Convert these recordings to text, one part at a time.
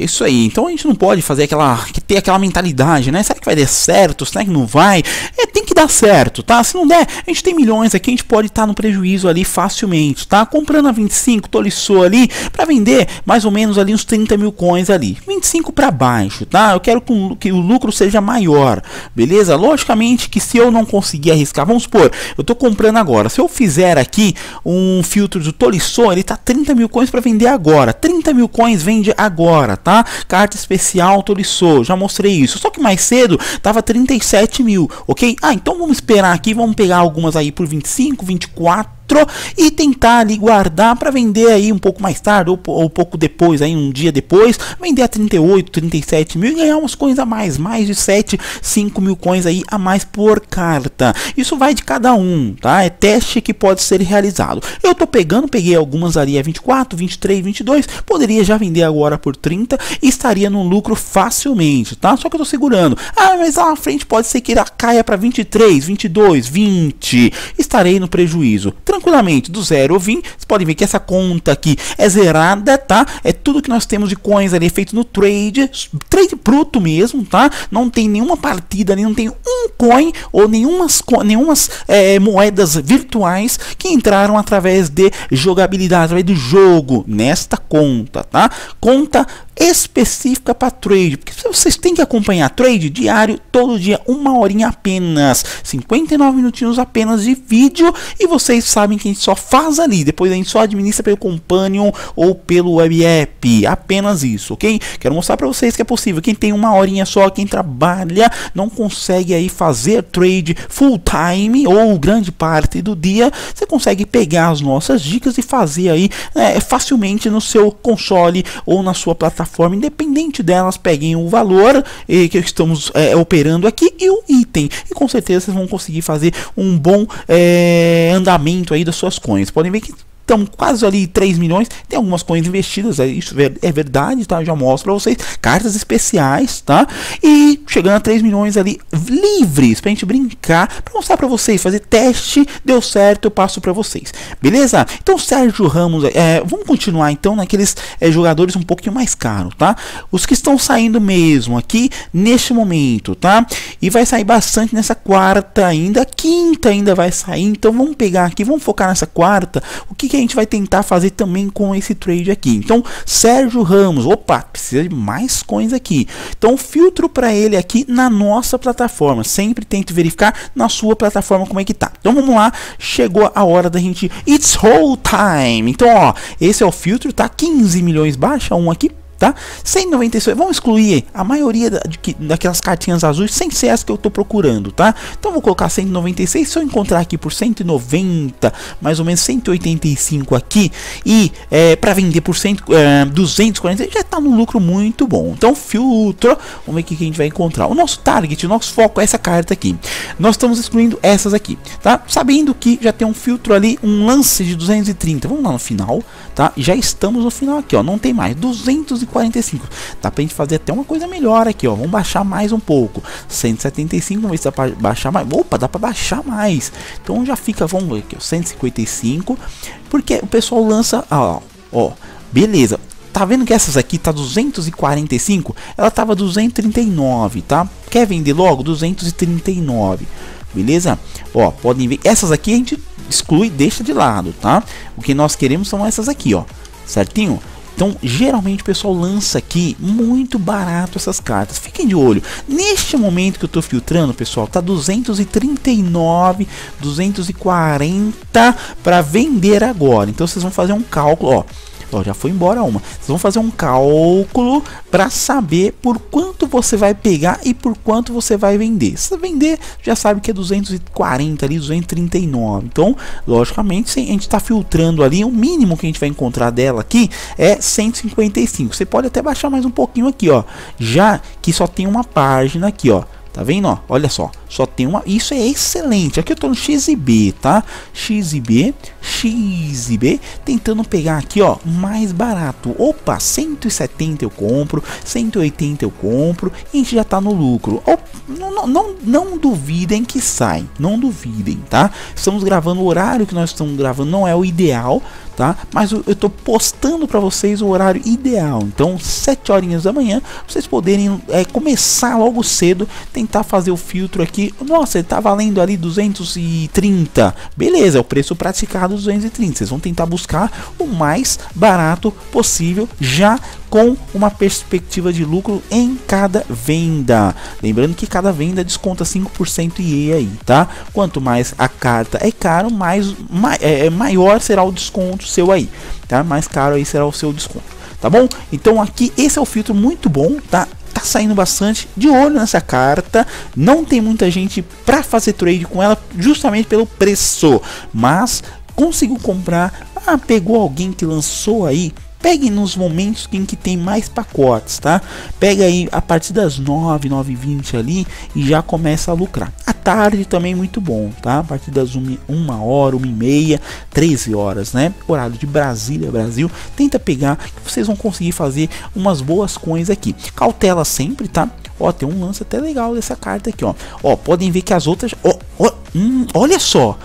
Isso aí, então a gente não pode fazer ter aquela mentalidade, né? Será que vai dar certo? Será que não vai? Tem que dar certo, tá? Se não der, a gente tem milhões aqui, a gente pode estar no prejuízo ali facilmente, tá? Comprando a 25, Tolisso ali, para vender mais ou menos ali uns 30 mil coins ali, 25 para baixo, tá? Eu quero que o lucro seja maior, beleza? Logicamente que se eu não conseguir arriscar, vamos supor, eu tô comprando agora, se eu fizer aqui um filtro do Tolisso, ele tá 30 mil coins para vender agora, 30 mil coins vende agora, tá? Carta especial Tolisso, já mostrei isso, só que mais cedo tava 37 mil, ok? Então vamos esperar aqui, vamos pegar algumas aí por 25, 24 e tentar ali guardar para vender aí um pouco mais tarde ou pouco depois, aí um dia depois, vender a 38, 37 mil e ganhar umas coins a mais de 7, 5 mil coins aí a mais por carta. Isso vai de cada um, tá? É teste que pode ser realizado. Eu tô peguei algumas ali a 24, 23, 22, poderia já vender agora por 30 e estaria no lucro facilmente, tá? Só que eu tô segurando. Mas lá na frente pode ser que ela caia para 23, 22, 20, estarei no prejuízo. Tranquilamente, do 0 ao 20, vocês podem ver que essa conta aqui é zerada, tá? É tudo que nós temos de coins ali feito no trade bruto mesmo, tá? Não tem nenhuma partida ali, não tem um coin ou nenhumas moedas virtuais que entraram através de jogabilidade, através do jogo nesta conta, tá? Conta específica para trade, porque vocês têm que acompanhar trade diário, todo dia, 1 horinha apenas, 59 minutinhos apenas de vídeo, e vocês sabem que a gente só faz ali, depois a gente só administra pelo Companion ou pelo Web App, apenas isso, ok? Quero mostrar para vocês que é possível, quem tem 1 horinha só, quem trabalha, não consegue aí fazer trade full time ou grande parte do dia, você consegue pegar as nossas dicas e fazer aí facilmente no seu console ou na sua plataforma, independente delas, peguem o valor que estamos operando aqui e o item, e com certeza vocês vão conseguir fazer um bom andamento aí das suas coins. Podem ver que estão quase ali 3 milhões, tem algumas coins investidas, isso é verdade, tá? Eu já mostro para vocês, cartas especiais, tá? E chegando a 3 milhões ali livres pra gente brincar, para mostrar para vocês, fazer teste, deu certo, eu passo para vocês, beleza? Então Sérgio Ramos, vamos continuar então naqueles jogadores um pouquinho mais caros, tá? Os que estão saindo mesmo aqui neste momento, tá? E vai sair bastante nessa quarta ainda, quinta ainda vai sair, então vamos pegar aqui, vamos focar nessa quarta, o que a gente vai tentar fazer também com esse trade aqui. Então Sérgio Ramos, opa, precisa de mais coins aqui, então filtro para ele aqui na nossa plataforma, sempre tente verificar na sua plataforma como é que tá. Então vamos lá, chegou a hora da gente, it's whole time. Então ó, esse é o filtro, tá? 15 milhões, baixa um aqui, tá? 196, vamos excluir a maioria daquelas cartinhas azuis sem ser essa que eu tô procurando, tá? Então vou colocar 196, se eu encontrar aqui por 190, mais ou menos 185 aqui, e para vender por 240, já tá no lucro muito bom. Então filtro, vamos ver o que a gente vai encontrar. O nosso target, o nosso foco é essa carta aqui. Nós estamos excluindo essas aqui, tá? Sabendo que já tem um filtro ali, um lance de 230, vamos lá no final, tá? Já estamos no final aqui, ó, não tem mais, 245, dá pra gente fazer até uma coisa melhor aqui, ó, vamos baixar mais um pouco, 175, vamos ver se dá pra baixar mais, opa, dá pra baixar mais, então já fica, vamos ver aqui, ó, 155, porque o pessoal lança, ó, beleza. Tá vendo que essas aqui tá 245, ela tava 239, tá? Quer vender logo? 239, beleza? Ó, podem ver, essas aqui a gente exclui, deixa de lado, tá? O que nós queremos são essas aqui, ó, certinho? Então, geralmente o pessoal lança aqui muito barato essas cartas. Fiquem de olho. Neste momento que eu estou filtrando, pessoal, tá 239, 240 para vender agora. Então, vocês vão fazer um cálculo, ó. Já foi embora uma. Vocês vão fazer um cálculo para saber por quanto você vai pegar e por quanto você vai vender. Se você vender, já sabe que é 240 ali, 239. Então, logicamente, a gente está filtrando ali, o mínimo que a gente vai encontrar dela aqui é 155. Você pode até baixar mais um pouquinho aqui, ó. Já que só tem uma página aqui, ó. Tá vendo, ó? Olha só, só tem uma. Isso é excelente. Aqui eu tô no XIB, tá? XIB, tentando pegar aqui, ó, mais barato. Opa, 170 eu compro, 180 eu compro, e a gente já tá no lucro. Não duvidem que sai, não duvidem, tá? Estamos gravando o horário que nós estamos gravando, não é o ideal, tá? Mas eu tô postando para vocês o horário ideal. Então 7 horinhas da manhã, vocês poderem começar logo cedo, tentar fazer o filtro aqui. Nossa, ele tá valendo ali 230, beleza, é o preço praticado 230. Vocês vão tentar buscar o mais barato possível, já com uma perspectiva de lucro em cada venda. Lembrando que cada venda desconta 5% IE aí, tá? Quanto mais a carta é caro, maior será o desconto seu aí, tá? Mais caro aí será o seu desconto, tá bom? Então aqui esse é o filtro muito bom, tá? Tá saindo bastante, de olho nessa carta. Não tem muita gente para fazer trade com ela, justamente pelo preço, mas conseguiu comprar. Pegou alguém que lançou aí, pegue nos momentos em que tem mais pacotes, tá? Pega aí a partir das 9, 9h20 ali e já começa a lucrar. À tarde também muito bom, tá? A partir das 1 hora, 1h30, 13 horas, né? Horário de Brasília, Brasil. Tenta pegar que vocês vão conseguir fazer umas boas coins aqui. Cautela sempre, tá? Ó, tem um lance até legal dessa carta aqui, ó. Ó, podem ver que as outras... olha só,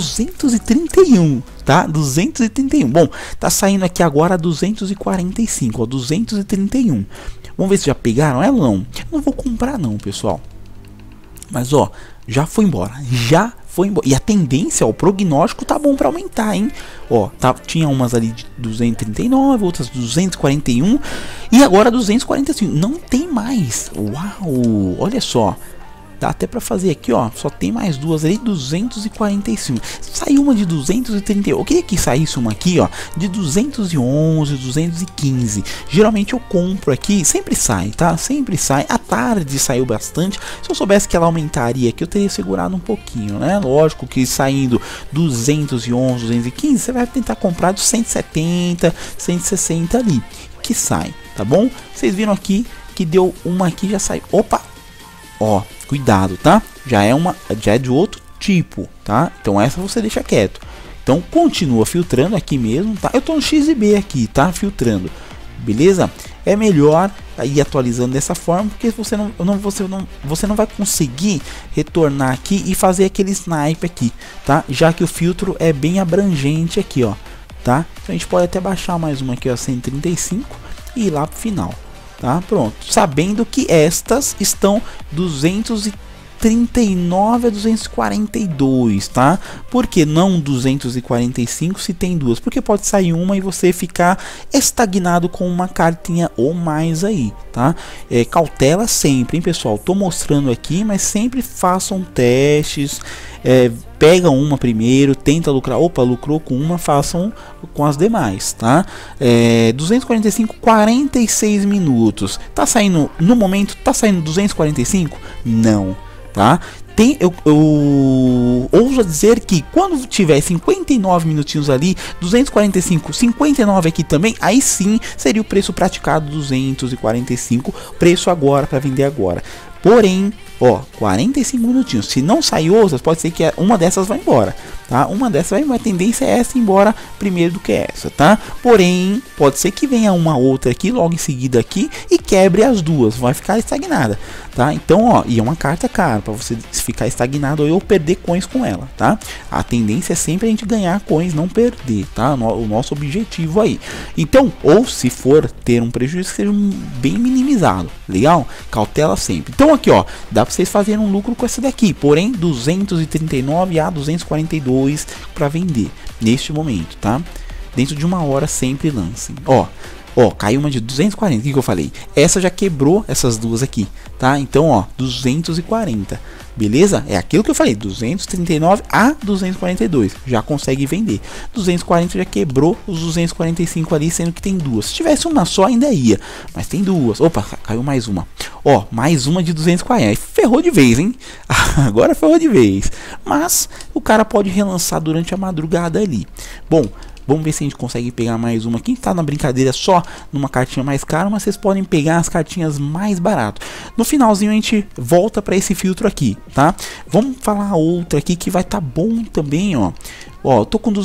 231, tá? 231. Bom, tá saindo aqui agora 245, ó, 231. Vamos ver se já pegaram ela ou não. Não vou comprar não, pessoal. Mas, ó, já foi embora. Já foi embora. E a tendência, ó, o prognóstico tá bom para aumentar, hein? Ó, tinha umas ali de 239, outras 241 e agora 245. Não tem mais. Uau, olha só. Dá até para fazer aqui, ó. Só tem mais duas ali, 245. Saiu uma de 231. Eu queria que saísse uma aqui, ó, de 211, 215. Geralmente eu compro aqui, sempre sai, tá? Sempre sai. À tarde saiu bastante. Se eu soubesse que ela aumentaria aqui, eu teria segurado um pouquinho, né? Lógico que saindo 211, 215, você vai tentar comprar de 170, 160 ali, que sai, tá bom? Vocês viram aqui que deu uma aqui, já saiu. Opa! Ó, cuidado, tá? Já é de outro tipo, tá? Então essa você deixa quieto. Então continua filtrando aqui mesmo, tá? Eu tô no XIB aqui, tá? Filtrando, beleza? É melhor ir atualizando dessa forma, porque você não vai conseguir retornar aqui e fazer aquele snipe aqui, tá? Já que o filtro é bem abrangente aqui, ó, tá? Então a gente pode até baixar mais uma aqui, ó, 135 e ir lá pro final. Tá, pronto, sabendo que estas estão 239 a 242, tá? Por que não 245 se tem duas? Porque pode sair uma e você ficar estagnado com uma cartinha ou mais aí, tá? Cautela sempre, hein, pessoal? Tô mostrando aqui, mas sempre façam testes. Pega uma primeiro, tenta lucrar. Opa, lucrou com uma, façam com as demais, tá? 245, 46 minutos. Tá saindo, no momento, tá saindo 245? Não, tá? Eu ouso dizer que quando tiver 59 minutinhos ali, 245, 59 aqui também, aí sim seria o preço praticado 245, preço agora para vender agora. Porém, ó, 45 minutinhos. Se não sair outras, pode ser que uma dessas vai embora, tá? Uma dessas vai embora. A tendência é essa ir embora primeiro do que essa, tá? Porém, pode ser que venha uma outra aqui logo em seguida aqui e quebre as duas, vai ficar estagnada, tá? Então, ó, e é uma carta cara para você ficar estagnado ou perder coins com ela, tá? A tendência é sempre a gente ganhar coins, não perder, tá? O nosso objetivo aí. Então, ou se for ter um prejuízo, que seja bem minimizado, legal? Cautela sempre. Então aqui, ó, dá para vocês fazerem um lucro com essa daqui, porém 239 a 242 para vender neste momento, tá? Dentro de uma hora sempre lancem. Ó, caiu uma de 240, o que eu falei? Essa já quebrou essas duas aqui, tá? Então, ó, 240, beleza? É aquilo que eu falei, 239 a 242, já consegue vender. 240 já quebrou os 245 ali, sendo que tem duas. Se tivesse uma só ainda ia, mas tem duas. Opa, caiu mais uma. Ó, mais uma de 240, ferrou de vez, hein? Agora ferrou de vez. Mas o cara pode relançar durante a madrugada ali. Bom, Vamos ver se a gente consegue pegar mais uma. Quem tá na brincadeira só numa cartinha mais cara, mas vocês podem pegar as cartinhas mais barato. No finalzinho a gente volta para esse filtro aqui, tá? Vamos falar outra aqui que vai tá bom também, ó. Ó, tô com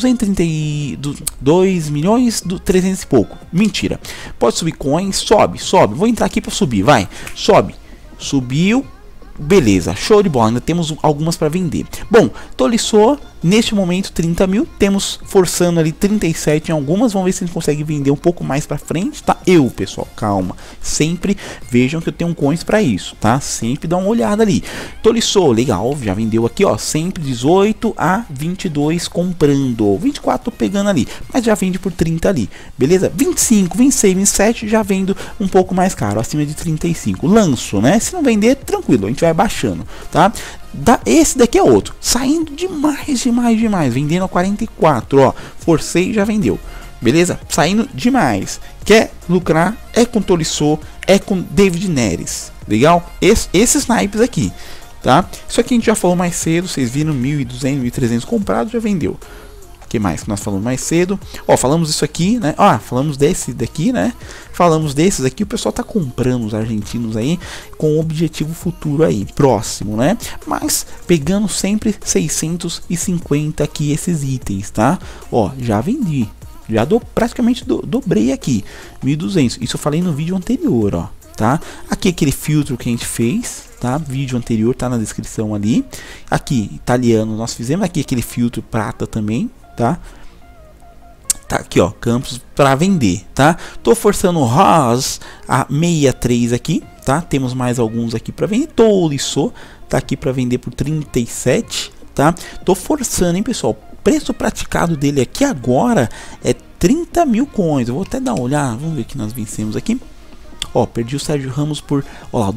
232 milhões, 300 e pouco. Mentira. Pode subir coins, sobe. Vou entrar aqui para subir, vai. Sobe. Subiu. Beleza, show de bola, ainda temos algumas para vender. Bom, Tolisso, neste momento 30 mil, temos forçando ali 37 em algumas, vamos ver se a gente consegue vender um pouco mais para frente, tá? Pessoal, calma, sempre vejam que eu tenho coins para isso, tá? Sempre dá uma olhada ali. Tolisso, legal, já vendeu aqui, ó, sempre 18 a 22 comprando, 24 tô pegando ali, mas já vende por 30 ali, beleza? 25, 26, 27 já vendo um pouco mais caro, acima de 35. Lanço, né? Se não vender, tranquilo, a gente vai baixando, tá? Esse daqui é outro, saindo demais, vendendo a 44, ó, forcei e já vendeu, beleza? Saindo demais, quer lucrar, é com Tolisso, é com David Neres, legal? Esses naipes aqui, tá? Isso aqui a gente já falou mais cedo, vocês viram 1.200, 1.300 comprados, já vendeu. Que mais que nós falamos mais cedo? Ó, falamos isso aqui, né? Ó, falamos desse daqui, né? Falamos desses aqui, o pessoal tá comprando os argentinos aí com objetivo futuro aí, próximo, né? Mas pegando sempre 650 aqui esses itens, tá? Ó, já vendi. Já praticamente dobrei aqui, 1.200. Isso eu falei no vídeo anterior, ó, tá? Aqui aquele filtro que a gente fez, tá? Vídeo anterior tá na descrição ali. Aqui, italiano, nós fizemos aqui aquele filtro prata também, tá? Tá aqui, ó, campos para vender, tá? Tô forçando o Haas a 63 aqui, tá? Temos mais alguns aqui para vender. Tolisso tá aqui para vender por 37, tá? Tô forçando, hein, pessoal? Preço praticado dele aqui agora é 30 mil coins. Eu vou até dar uma olhada, vamos ver o que nós vencemos aqui. Ó, perdi o Sérgio Ramos por, ó lá,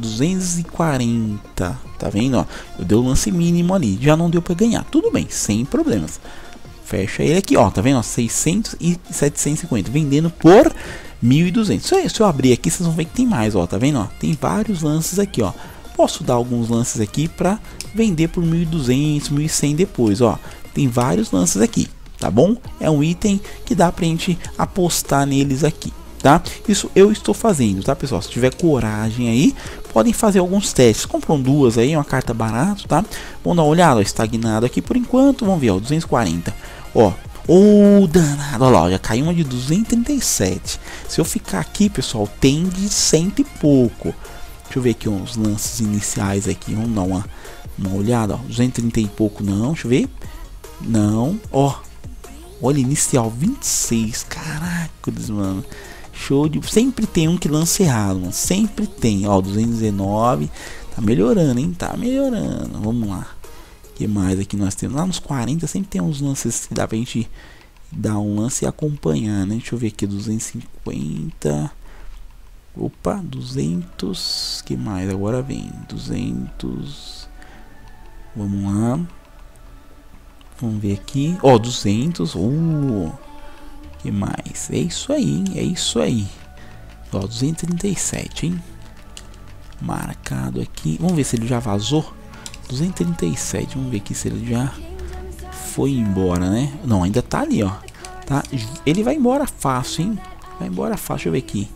240, tá vendo, ó? Eu dei o lance mínimo ali, já não deu para ganhar. Tudo bem, sem problemas. Fecha ele aqui, ó, tá vendo? Ó, 600 e 750, vendendo por 1.200. Se eu abrir aqui, vocês vão ver que tem mais, ó, tá vendo? Ó, tem vários lances aqui, ó. Posso dar alguns lances aqui para vender por 1.200, 1.100 depois, ó. Tem vários lances aqui, tá bom? É um item que dá pra gente apostar neles aqui, tá? Isso eu estou fazendo, tá, pessoal? Se tiver coragem aí, podem fazer alguns testes. Compram duas aí, uma carta barato, tá? Vamos dar uma olhada, ó, estagnado aqui por enquanto. Vamos ver, ó, 240. Ó, danado, olha lá, já caiu uma de 237. Se eu ficar aqui, pessoal, tem de 100 e pouco. Deixa eu ver aqui uns lances iniciais aqui. Vamos dar uma olhada, ó, 230 e pouco não, deixa eu ver. Não, ó. Olha, inicial 26. Caraca, mano. Show de... Sempre tem um que lança errado, mano. Sempre tem. Ó, 219. Tá melhorando, hein? Tá melhorando. Vamos lá. O que mais aqui nós temos? Lá nos 40 sempre tem uns lances que dá pra gente dar um lance e acompanhar, né? Deixa eu ver aqui. 250. Opa, 200. Que mais? Agora vem. 200. Vamos lá. Vamos ver aqui. Ó, 200. Que mais? É isso aí, hein? É isso aí. Ó, 237, hein? Marcado aqui. Vamos ver se ele já vazou. 237. Vamos ver aqui se ele já foi embora, né? Não, ainda tá ali, ó. Tá? Ele vai embora fácil, hein? Vai embora fácil. Deixa eu ver aqui.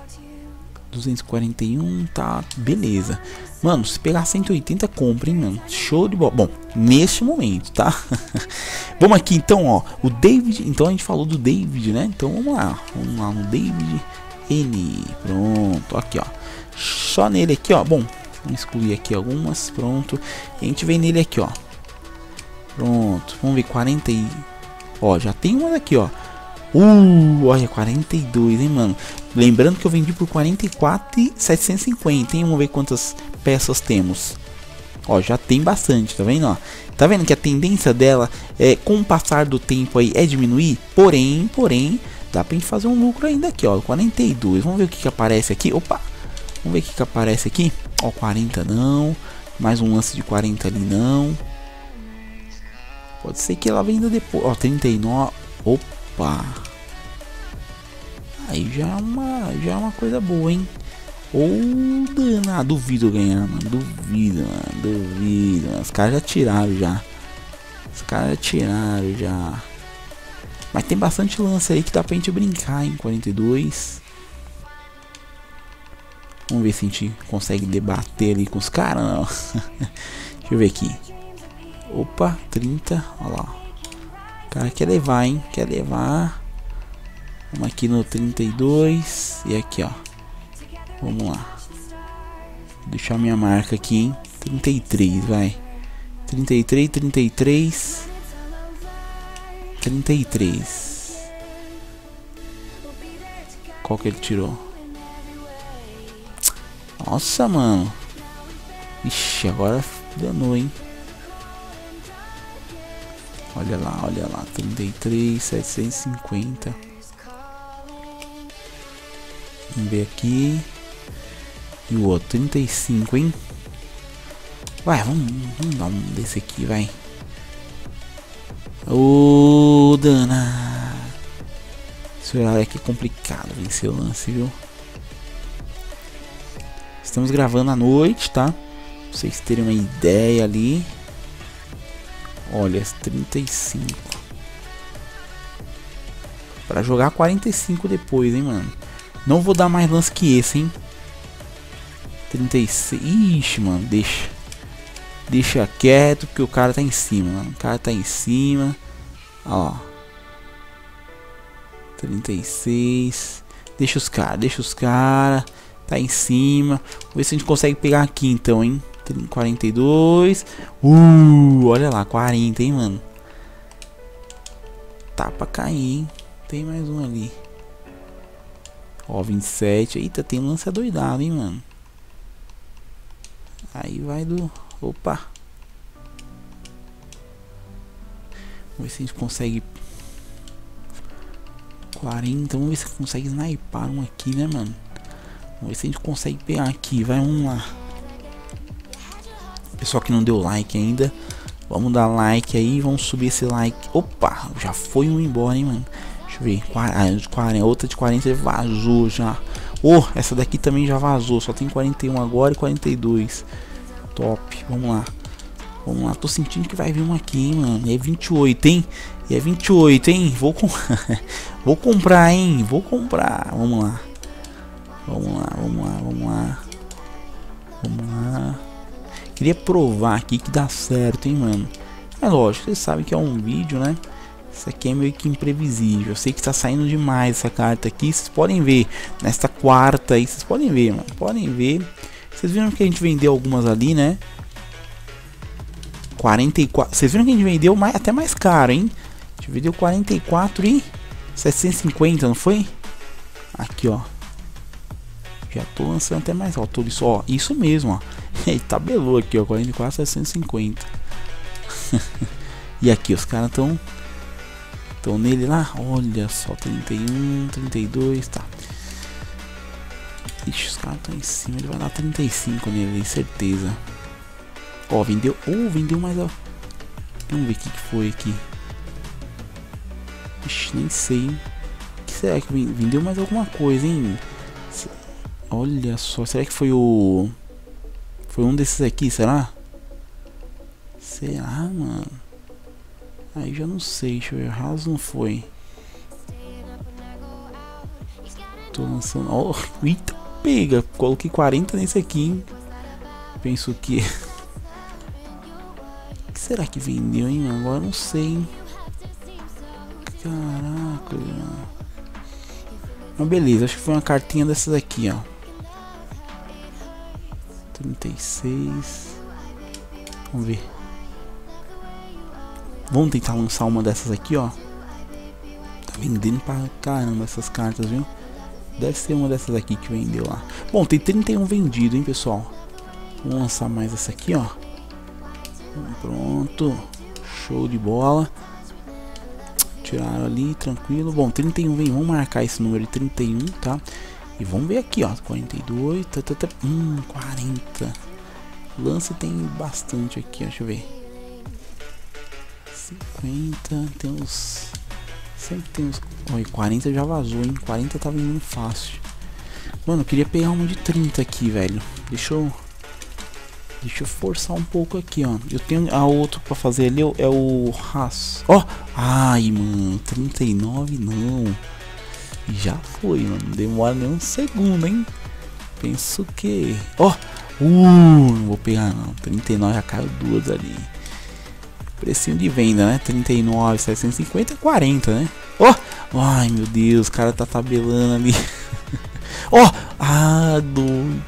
241, tá, beleza. Mano, se pegar 180, compra, hein, mano. Show de bola. Bom, neste momento, tá? Vamos aqui, então, ó. O David, então a gente falou do David, né? Então vamos lá. Vamos lá no David N. Pronto, aqui, ó. Só nele aqui, ó. Bom, vamos excluir aqui algumas. Pronto. E a gente vem nele aqui, ó. Pronto. Vamos ver 40 e... Ó, já tem uma aqui, ó. Olha, 42, hein, mano. Lembrando que eu vendi por 44.750, hein. Vamos ver quantas peças temos. Ó, já tem bastante, tá vendo, ó. Tá vendo que a tendência dela é, com o passar do tempo aí, é diminuir. Porém, dá pra gente fazer um lucro ainda aqui, ó. 42, vamos ver o que aparece aqui. Opa, vamos ver o que aparece aqui. Ó, 40 não. Mais um lance de 40 ali não. Pode ser que ela venda depois. Ó, 39. Opa. Aí já é uma coisa boa, hein? Duvido ganhar, mano. Duvido. Os caras já tiraram já. Mas tem bastante lance aí que dá pra gente brincar, hein? 42. Vamos ver se a gente consegue debater ali com os caras, não. Deixa eu ver aqui. Opa, 30, olha lá. O cara quer levar, hein? Quer levar. Vamos aqui no 32. E aqui, ó. Vamos lá. Vou deixar minha marca aqui, hein? 33, vai. 33, 33. 33. Qual que ele tirou? Nossa, mano. Ixi, agora danou, hein? Olha lá, 33, 750. Vamos ver aqui. E o outro, 35, hein? Vai, vamos dar um desse aqui, vai. Ô, dana. Esse horário aqui é complicado vencer o lance, viu? Estamos gravando à noite, tá? Pra vocês terem uma ideia ali. Olha, 35. Pra jogar 45 depois, hein, mano. Não vou dar mais lance que esse, hein. 36. Ixi, mano, deixa. Deixa quieto, porque o cara tá em cima, mano. O cara tá em cima. Ó. 36. Deixa os caras. Tá em cima. Vamos ver se a gente consegue pegar aqui então, hein. 42. Olha lá, 40, hein, mano. Tá pra cair, hein. Tem mais um ali. Ó, 27. Eita, tem um lance adoidado, hein, mano. Aí vai do... Opa. Vamos ver se a gente consegue... 40. Vamos ver se consegue snipar um aqui, né, mano. Vamos ver se a gente consegue pegar aqui. Vai, vamos lá. Pessoal que não deu like ainda, vamos dar like aí, vamos subir esse like. Opa, já foi um embora, hein, mano. Deixa eu ver, 40, outra de 40 vazou já. Oh, essa daqui também já vazou, só tem 41 agora e 42. Top, vamos lá. Vamos lá, tô sentindo que vai vir um aqui, hein, mano. E é 28, hein. E é 28, hein. Vou comprar, hein. Vou comprar. Vamos lá. Vamos lá, vamos lá, vamos lá. Vamos lá. Queria provar aqui que dá certo, hein, mano. É lógico, vocês sabem que é um vídeo, né? Isso aqui é meio que imprevisível. Eu sei que tá saindo demais essa carta aqui. Vocês podem ver. Nesta quarta aí, vocês podem ver, mano. Podem ver. Vocês viram que a gente vendeu algumas ali, né? 44. Vocês viram que a gente vendeu até mais caro, hein? A gente vendeu 44 e 750, não foi? Aqui, ó. Já tô lançando até mais alto. Isso, ó. Isso mesmo, ó. Ele tabelou aqui, ó. 44, 750. E aqui, os caras estão nele lá. Olha só, 31, 32, tá. Ixi, os caras estão em cima. Ele vai dar 35 nele, certeza. Ó, vendeu. Vendeu mais, ó. Vamos ver o que foi aqui. Ixi, nem sei. O que será que vendeu mais alguma coisa, hein? Olha só, será que foi o... Foi um desses aqui, será? Será, mano? Aí já não sei, deixa eu ver. House não foi. Tô lançando... Ó, eita, pega. Coloquei 40 nesse aqui, hein? Penso que... O que será que vendeu, hein? Agora não sei, hein? Caraca, mano. Mas beleza, acho que foi uma cartinha dessas aqui, ó. 36. Vamos ver. Vamos tentar lançar uma dessas aqui, ó. Tá vendendo pra caramba essas cartas, viu? Deve ser uma dessas aqui que vendeu lá. Bom, tem 31 vendido, hein, pessoal. Vamos lançar mais essa aqui, ó. Pronto. Show de bola. Tiraram ali, tranquilo. Bom, 31 vem. Vamos marcar esse número de 31, tá? E vamos ver aqui, ó. 42. 40. Lance tem bastante aqui, ó. Deixa eu ver. 50. Tem uns. Sempre tem uns. Olha, 40 já vazou, hein? 40 tá vendendo fácil. Mano, eu queria pegar uma de 30 aqui, velho. Deixa eu Deixa eu forçar um pouco aqui, ó. Eu tenho a outra pra fazer ali, é o Haas. Ó, ai, mano, 39 não. Já foi, mano. Não demora nem um segundo, hein. Penso que... Ó, não vou pegar não. 39 já caiu duas ali. Precinho de venda, né? 39, 750, 40, né? Ó, ai, meu Deus, o cara tá tabelando ali. Ó, doido.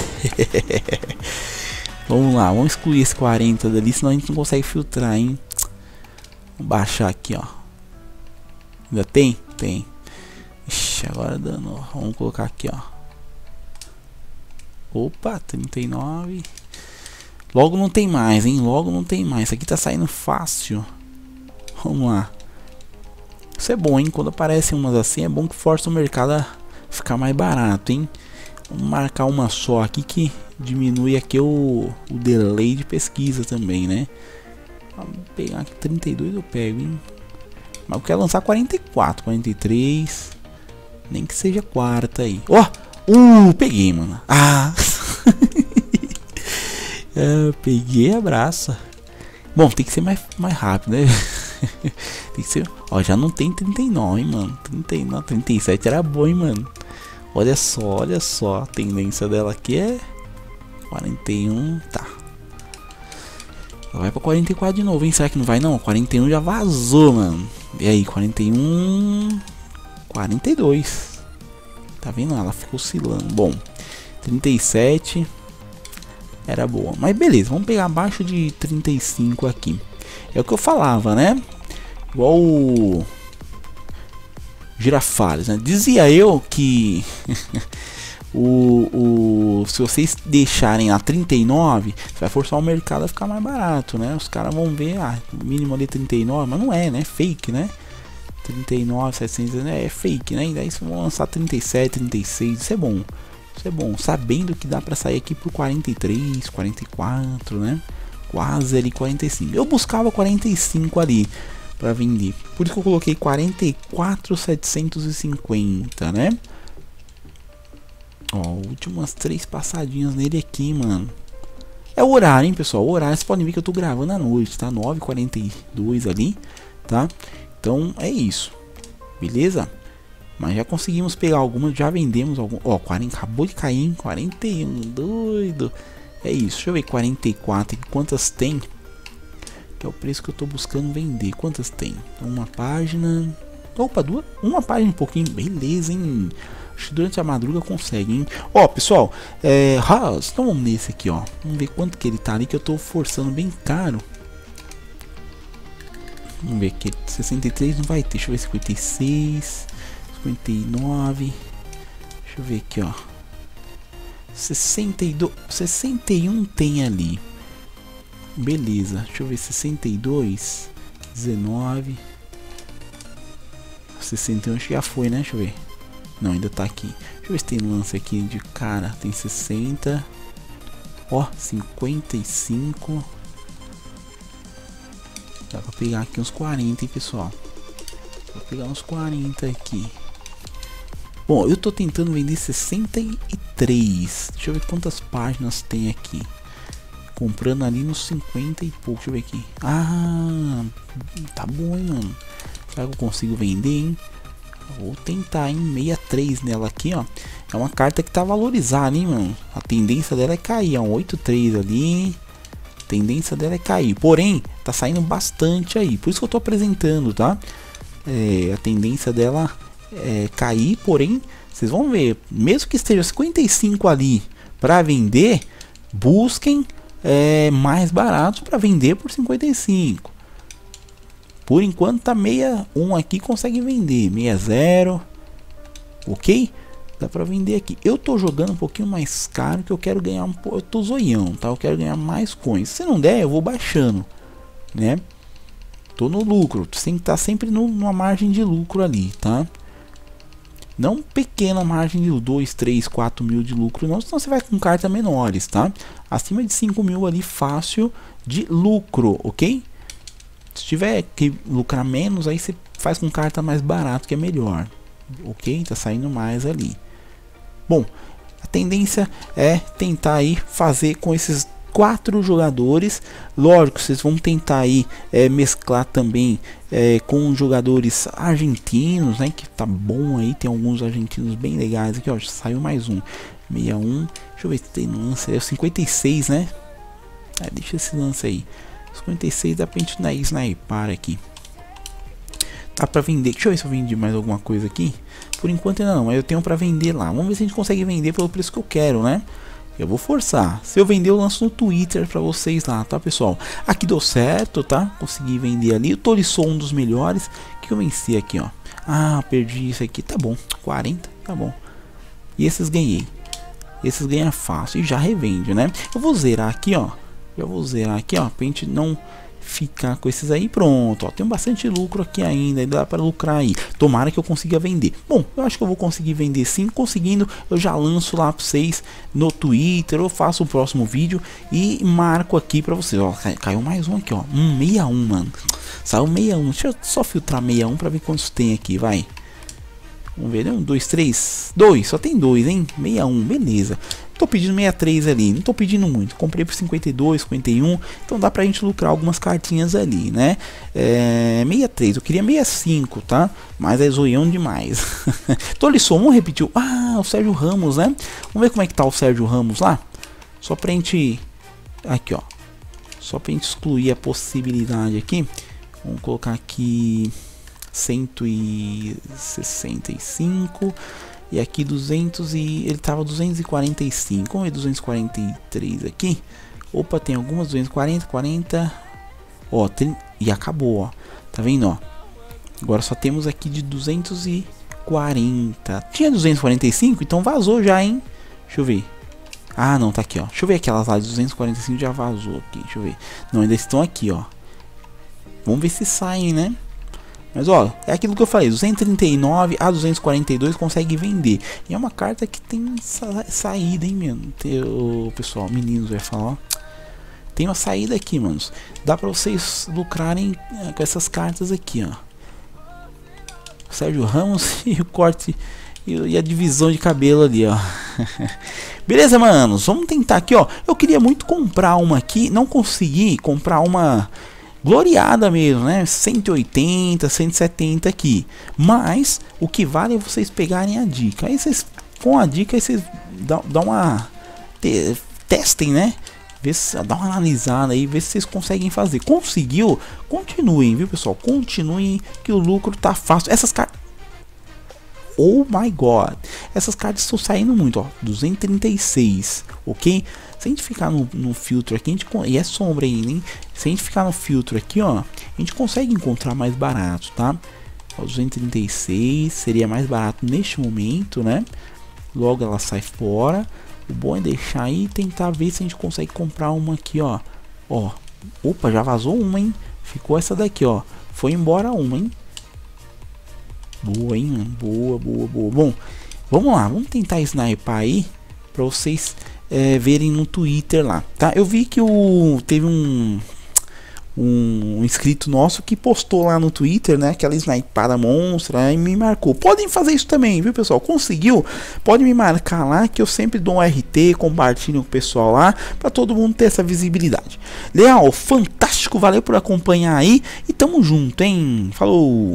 Vamos lá, vamos excluir esse 40 dali, senão a gente não consegue filtrar, hein? Vou baixar aqui, ó. Ainda tem? Tem. Ixi, agora dando, ó. Vamos colocar aqui, ó. Opa, 39. Logo não tem mais, hein? Logo não tem mais. Isso aqui tá saindo fácil. Vamos lá. Isso é bom, hein? Quando aparecem umas assim, é bom que força o mercado a ficar mais barato, hein? Vamos marcar uma só aqui que diminui aqui o delay de pesquisa também, né? Vamos pegar aqui 32 eu pego, hein? Mas eu quero lançar 44, 43. Nem que seja quarta aí. Ó! Peguei, mano. Peguei, abraça. Bom, tem que ser mais rápido, né? Tem que ser... Ó, já não tem 39, hein, mano. 39, 37 era bom, hein, mano. Olha só. A tendência dela aqui é 41, tá. Ela vai pra 44 de novo, hein? Será que não vai não? 41 já vazou, mano. E aí, 41... 42. Tá vendo? Ela ficou oscilando. Bom, 37 era boa. Mas beleza, vamos pegar abaixo de 35 aqui. É o que eu falava, né? Igual o Girafales, né? Dizia eu que se vocês deixarem a 39, vai forçar o mercado a ficar mais barato, né? Os caras vão ver, o mínimo ali 39, mas não é, né? Fake, né? 39, 700, né? É fake, né? E daí vão lançar 37, 36, isso é bom. Isso é bom, sabendo que dá pra sair aqui por 43, 44, né? Quase ali 45. Eu buscava 45 ali pra vender. Por isso que eu coloquei 44,750, né? Ó, últimas 3 passadinhas nele aqui, mano. É o horário, hein, pessoal? O horário, vocês podem ver que eu tô gravando à noite, tá? 9h42 ali, tá? Então é isso, beleza? Mas já conseguimos pegar algumas, já vendemos algum. Ó, 40, acabou de cair em 41, doido. É isso, deixa eu ver 44 aqui, quantas tem? Que é o preço que eu tô buscando vender. Quantas tem? Uma página. Opa, duas. Uma página um pouquinho. Beleza, hein? Acho que durante a madruga consegue, hein? Ó, pessoal, então vamos nesse aqui, ó. Vamos ver quanto que ele tá ali, que eu tô forçando bem caro. Vamos ver aqui, 63 não vai ter, deixa eu ver, 56, 59, deixa eu ver aqui, ó, 62, 61 tem ali, beleza, deixa eu ver, 62, 19, 61 acho que já foi, né, deixa eu ver, não, ainda tá aqui, deixa eu ver se tem lance aqui de cara, tem 60, ó, 55, dá pra pegar aqui uns 40, hein, pessoal. Vou pegar uns 40 aqui. Bom, eu tô tentando vender 63. Deixa eu ver quantas páginas tem aqui. Comprando ali nos 50 e pouco. Deixa eu ver aqui. Tá bom, hein, mano. Será que eu consigo vender, hein? Vou tentar, hein. 63 nela aqui, ó. É uma carta que tá valorizada, hein, mano. A tendência dela é cair. Ó, 83 ali. Tendência dela é cair, porém tá saindo bastante aí, por isso que eu tô apresentando, tá? A tendência dela é cair, porém vocês vão ver, mesmo que esteja 55 ali para vender, busquem mais barato para vender por 55. Por enquanto tá 61 aqui, consegue vender 60, ok? Dá pra vender aqui. Eu tô jogando um pouquinho mais caro, que eu quero ganhar um pouco. Eu tô zoião, tá? Eu quero ganhar mais coins. Se não der, eu vou baixando, né? Tô no lucro. Tem que estar sempre numa margem de lucro ali, tá? Não pequena margem de 2, 3, 4 mil de lucro, não. Senão você vai com cartas menores, tá? Acima de 5 mil ali, fácil de lucro, ok? Se tiver que lucrar menos, aí você faz com carta mais barato, que é melhor. Ok? Tá saindo mais ali. Bom, a tendência é tentar aí fazer com esses 4 jogadores. Lógico, vocês vão tentar aí mesclar também com jogadores argentinos, né? Que tá bom aí, tem alguns argentinos bem legais aqui, ó. Saiu mais um, 61. Deixa eu ver se tem lance, é o 56, né? Deixa esse lance aí. 56 dá pra gente snipar aqui. Dá pra vender. Deixa eu ver se eu vendi mais alguma coisa aqui. Por enquanto ainda não, mas eu tenho pra vender lá. Vamos ver se a gente consegue vender pelo preço que eu quero, né? Eu vou forçar. Se eu vender, eu lanço no Twitter pra vocês lá, tá, pessoal? Aqui deu certo, tá? Consegui vender ali. O Tolisso, um dos melhores. Que eu venci aqui, ó. Ah, perdi isso aqui. Tá bom. 40, tá bom. E esses ganhei. Esses ganha fácil. E já revende, né? Eu vou zerar aqui, ó. Já vou zerar aqui, ó. Pra gente não ficar com esses aí. Pronto, ó. Tem bastante lucro aqui ainda. Dá pra lucrar aí. Tomara que eu consiga vender. Bom, eu acho que eu vou conseguir vender sim. Conseguindo, eu já lanço lá pra vocês no Twitter. Eu faço o próximo vídeo e marco aqui pra vocês. Ó, caiu mais um aqui, ó. 61, mano. Saiu 61. Deixa eu só filtrar 61 pra ver quantos tem aqui, vai. Vamos ver, 1, 2, 3, 2, só tem 2, hein? 61, beleza. Tô pedindo 63 ali, não tô pedindo muito. Comprei por 52, 51, então dá pra gente lucrar algumas cartinhas ali, né? 63, eu queria 65, tá? Mas é zoião demais. Tolisso, vamos repetir. Ah, o Sérgio Ramos, né? Vamos ver como é que tá o Sérgio Ramos lá. Só pra gente... Aqui, ó. Só pra gente excluir a possibilidade aqui. Vamos colocar aqui... 165 e aqui 200 e ele tava 245. Vamos ver 243 aqui. Opa, tem algumas 240, 40. Ó, tem, e acabou, ó. Tá vendo, ó? Agora só temos aqui de 240. Tinha 245, então vazou já, hein? Deixa eu ver. Ah, não, tá aqui, ó. Deixa eu ver aquelas lá de 245 já vazou aqui. Deixa eu ver. Não, ainda estão aqui, ó. Vamos ver se saem, né? Mas ó, é aquilo que eu falei, 239 a 242 consegue vender. E é uma carta que tem saída, hein, mano. O pessoal, meninos vai falar, ó. Tem uma saída aqui, manos. Dá pra vocês lucrarem com essas cartas aqui, ó. Sérgio Ramos e o corte e a divisão de cabelo ali, ó. Beleza, manos, vamos tentar aqui, ó. Eu queria muito comprar uma aqui, não consegui comprar uma... gloriada mesmo, né? 180, 170 aqui. Mas o que vale é vocês pegarem a dica. Aí vocês, com a dica, aí vocês dão uma... testem, né? Vê se, dá uma analisada aí, vê se vocês conseguem fazer. Conseguiu? Continuem, viu, pessoal? Continuem que o lucro tá fácil. Essas cartas... Oh my god, essas cartas estão saindo muito, ó, 236, ok? Se a gente ficar no filtro aqui, a gente, e é sombra ainda, hein? Se a gente ficar no filtro aqui, ó, a gente consegue encontrar mais barato, tá? Ó, 236 seria mais barato neste momento, né? Logo ela sai fora. O bom é deixar aí e tentar ver se a gente consegue comprar uma aqui, ó. Ó, opa, já vazou uma, hein? Ficou essa daqui, ó. Foi embora uma, hein? Boa, hein, mano? Boa, boa, boa. Bom, vamos lá. Vamos tentar snipar aí pra vocês verem no Twitter lá, tá? Eu vi que teve um inscrito nosso que postou lá no Twitter, né? Aquela snipada monstra e me marcou. Podem fazer isso também, viu, pessoal? Conseguiu? Pode me marcar lá que eu sempre dou um RT, compartilho com o pessoal lá pra todo mundo ter essa visibilidade. Leal, fantástico. Valeu por acompanhar aí e tamo junto, hein? Falou!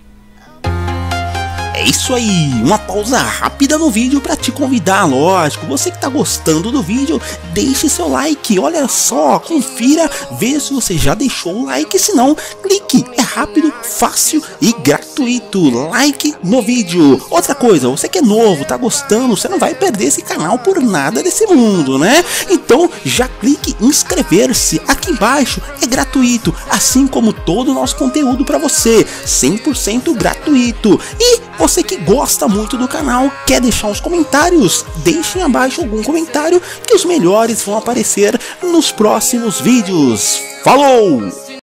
É isso aí, uma pausa rápida no vídeo para te convidar, lógico. Você que tá gostando do vídeo, deixe seu like. Olha só, confira, vê se você já deixou o like. Se não, clique, é rápido, fácil e gratuito. Like no vídeo. Outra coisa, você que é novo, tá gostando, você não vai perder esse canal por nada desse mundo, né? Então já clique em inscrever-se aqui embaixo, é gratuito, assim como todo o nosso conteúdo para você, 100% gratuito. E você que gosta muito do canal, quer deixar uns comentários? Deixem abaixo algum comentário que os melhores vão aparecer nos próximos vídeos. Falou!